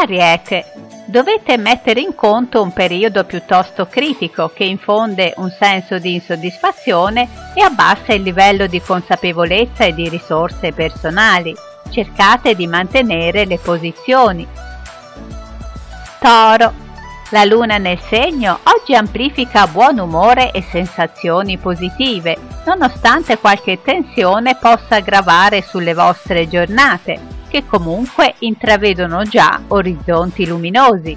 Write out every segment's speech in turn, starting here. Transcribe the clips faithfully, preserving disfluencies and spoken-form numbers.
Ariete, dovete mettere in conto un periodo piuttosto critico che infonde un senso di insoddisfazione e abbassa il livello di consapevolezza e di risorse personali. Cercate di mantenere le posizioni. Toro, la luna nel segno oggi amplifica buon umore e sensazioni positive, nonostante qualche tensione possa gravare sulle vostre giornate, che comunque intravedono già orizzonti luminosi.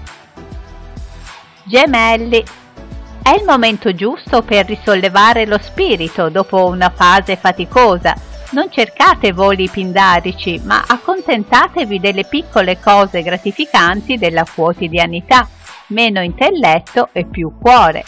Gemelli, è il momento giusto per risollevare lo spirito dopo una fase faticosa. Non cercate voli pindarici, ma accontentatevi delle piccole cose gratificanti della quotidianità, meno intelletto e più cuore.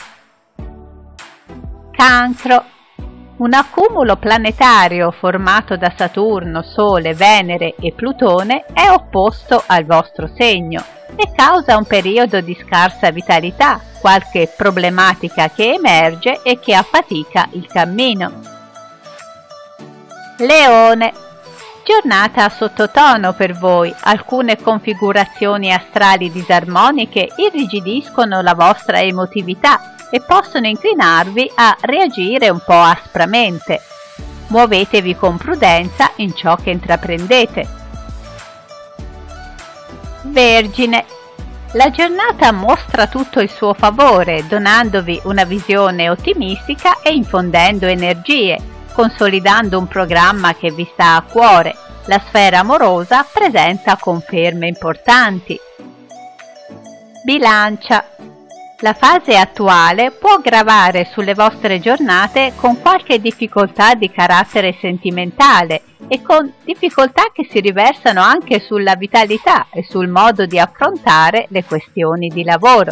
Cancro, un accumulo planetario formato da Saturno, Sole, Venere e Plutone è opposto al vostro segno e causa un periodo di scarsa vitalità, qualche problematica che emerge e che affatica il cammino. Leone, giornata a sottotono per voi, alcune configurazioni astrali disarmoniche irrigidiscono la vostra emotività e possono inclinarvi a reagire un po' aspramente. Muovetevi con prudenza in ciò che intraprendete. Vergine, la giornata mostra tutto il suo favore, donandovi una visione ottimistica e infondendo energie, consolidando un programma che vi sta a cuore. La sfera amorosa presenta conferme importanti. Bilancia, la fase attuale può gravare sulle vostre giornate con qualche difficoltà di carattere sentimentale e con difficoltà che si riversano anche sulla vitalità e sul modo di affrontare le questioni di lavoro.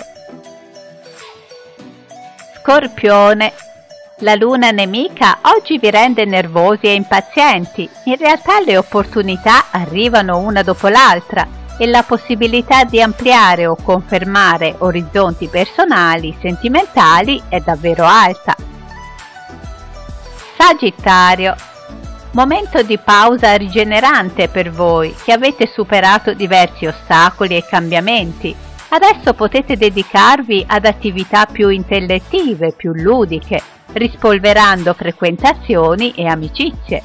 Scorpione, la luna nemica oggi vi rende nervosi e impazienti. In realtà le opportunità arrivano una dopo l'altra e la possibilità di ampliare o confermare orizzonti personali, sentimentali è davvero alta. Sagittario, momento di pausa rigenerante per voi che avete superato diversi ostacoli e cambiamenti. Adesso potete dedicarvi ad attività più intellettive, più ludiche, rispolverando frequentazioni e amicizie.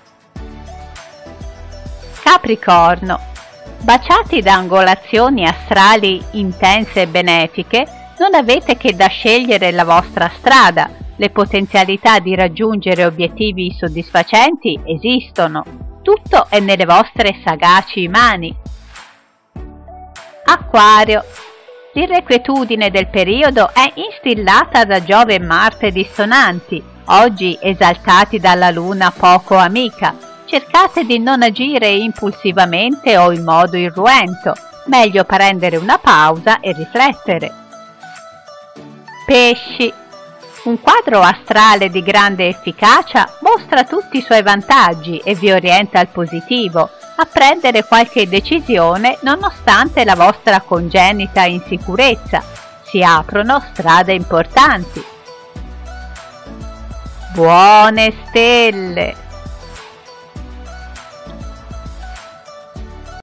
Capricorno, baciati da angolazioni astrali intense e benefiche, non avete che da scegliere la vostra strada. Le potenzialità di raggiungere obiettivi soddisfacenti esistono. Tutto è nelle vostre sagaci mani. Acquario, l'irrequietudine del periodo è instillata da Giove e Marte dissonanti, oggi esaltati dalla Luna poco amica. Cercate di non agire impulsivamente o in modo irruento, meglio prendere una pausa e riflettere. Pesci, un quadro astrale di grande efficacia mostra tutti i suoi vantaggi e vi orienta al positivo, a prendere qualche decisione nonostante la vostra congenita insicurezza. Si aprono strade importanti. Buone stelle!